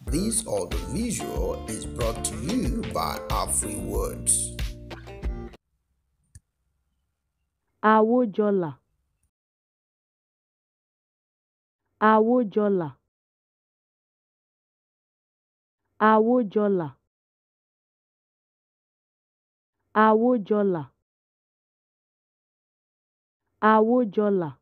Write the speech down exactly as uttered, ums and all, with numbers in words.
This audiovisual is brought to you by our free words. AWOJOLA. AWOJOLA. AWOJOLA. AWOJOLA. AWOJOLA.